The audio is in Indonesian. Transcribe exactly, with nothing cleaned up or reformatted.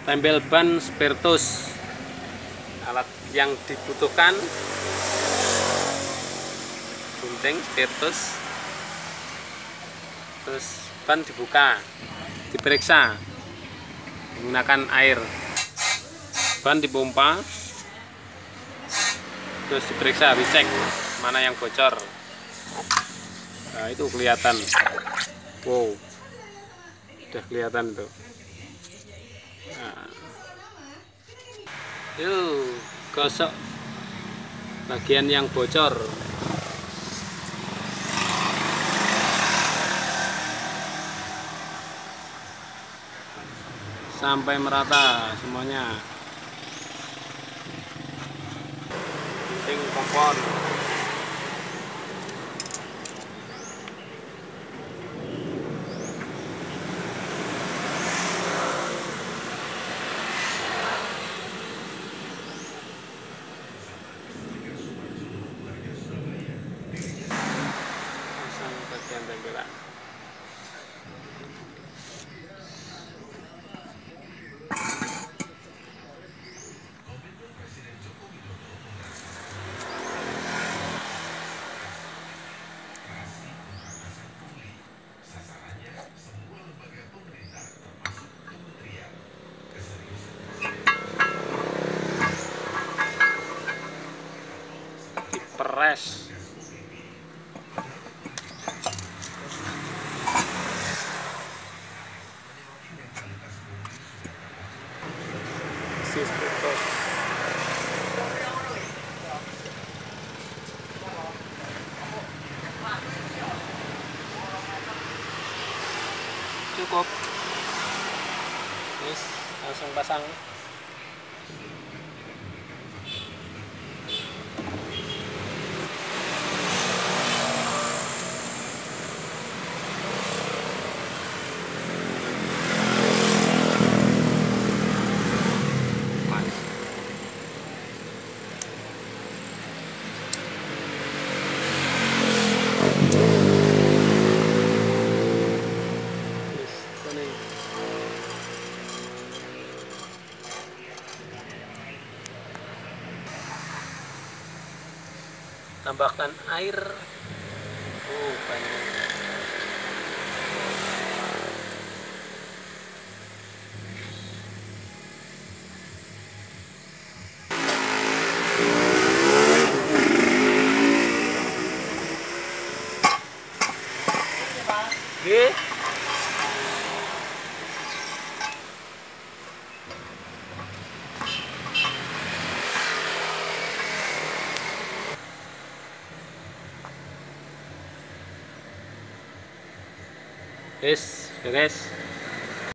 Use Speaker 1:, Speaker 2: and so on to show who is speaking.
Speaker 1: Tempel ban spiritus. Alat yang dibutuhkan gunting spiritus, terus ban dibuka, diperiksa menggunakan air, ban dipompa, terus diperiksa, dicek mana yang bocor. Nah, itu kelihatan, wow, udah kelihatan tuh. Nah, yuk gosok bagian yang bocor. Sampai merata semuanya. Gunting kompon. Pasang bagian tempelan. Peres. Spiritus. Cukup. Yes, langsung pasang. Tambahkan air. Oh, banyak. Oke. Yes, beres.